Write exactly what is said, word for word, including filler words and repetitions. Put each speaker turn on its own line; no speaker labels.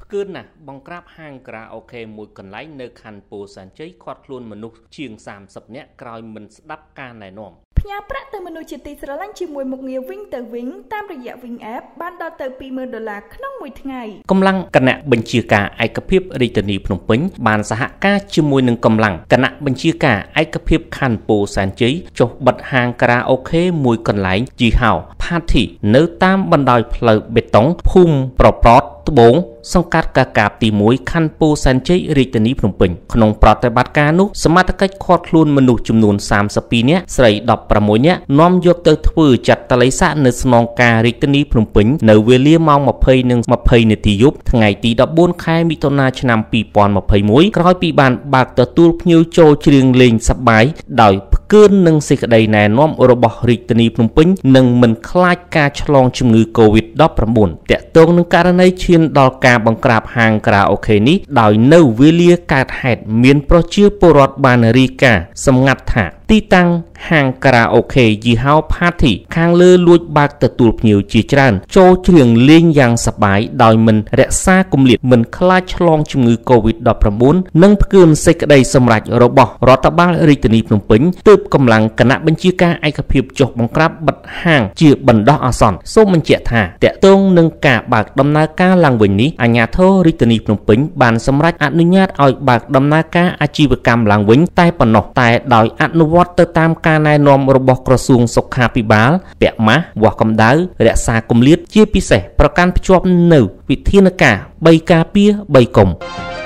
គឺណាបង្ក្រាបហាងក្រៅអូខេមួយកន្លែងនៅខណ្ឌពោធិ៍សែនជ័យឃាត់ខ្លួនមនុស្សជាងសាមសិបនាក់ក្រោយមិនស្ដាប់ការណែនាំ
ផ្ញើប្រាក់ទៅមនុស្សជាទីស្រឡាញ់ជាមួយមុខងារវិញទៅវិញតាមរយៈវិញ App បានដល់ទៅពីរម៉ឺនដុល្លារក្នុងមួយថ្ងៃ
កម្លាំងគណៈបញ្ជាការឯកភាពរាជធានីភ្នំពេញបានសហការជាមួយនឹងកម្លាំងគណៈបញ្ជាការឯកភាពខណ្ឌពោធិ៍សែនជ័យចុះបិទហាងក្រៅអូខេមួយកន្លែងជីហោផាធីនៅតាមបណ្ដោយផ្លូវបេតុងភូមិប្រប្រតត្បូងសង្កាត់កាកាបទីមួយខណ្ឌពោធិ៍សែនជ័យរាជធានីភ្នំពេញក្នុងប្រតិបត្តិការនោះសមត្ថកិច្ចឃាត់ខ្លួនមនុស្សចំនួនសាមសិបពីរនាក់ស្រីដប់ប្រាំមួយនាក់នាំយកទៅធ្វើចាត់តល័យស័កនៅស្នងការរាជធានីភ្នំពេញនៅវេលាម៉ោងម្ភៃនិងម្ភៃនាទីយប់ថ្ងៃទីដប់បួនខែមិថុនាឆ្នាំពីរពាន់ម្ភៃមួយក្រោយពីបានបើកទទួលភ្ញៀវចូលច្រៀងលេងសប្បាយដោយផ្កើននឹងសេចក្តីណែនាំរបស់រាជធានីភ្នំពេញនិងមិនខ្លាចការឆ្លងជំងឺ កូវីដ ដប់ប្រាំបួន តាក់ទងនឹងករណីឈានដល់ការបង្ក្រាបហាងក្រៅអូខេនេះដោយនៅវេលាកើតហេតុមានប្រជាពលរដ្ឋបានរាយការណ៍សម្ងាត់ថាទីតាំងហាងក្រៅអូខេយីហោផាធីខាងលើលួចបើកទទួលភ្ញៀវជាច្រើនចូលច្រៀងលេងយ៉ាងសប្បាយដោយមិនរក្សាគម្លាតមិនខ្លាចឆ្លងជំងឺ កូវីដ ដប់ប្រាំបួន និងផ្កើមសេចក្តីសម្រេចរបស់រដ្ឋបាលរាជធានីភ្នំពេញទើបកម្លាំងគណៈបញ្ជាការឯកភាពចុះបង្ក្រាបបិទហាងជាបណ្ដោះអាសន្នសូមបញ្ជាក់ថាតាក់ទងនឹងការបើកដំណើរការឡើងវិញនេះអាជ្ញាធររាជធានីភ្នំពេញបានសម្រេចអនុញ្ញាតឲ្យបើកដំណើរការអាជីវកម្មឡើងវិញតែប៉ុណ្ណោះតែដោយអនុវត្តទៅតាមការណែនាំរបស់ក្រសួងសុខាភិបាលពាក់ម៉ាស់វាស់កម្ដៅរក្សាគម្លាតជាពិសេសប្រកាន់ភ្ជាប់នៅវិធានការបីការពារបីកុំ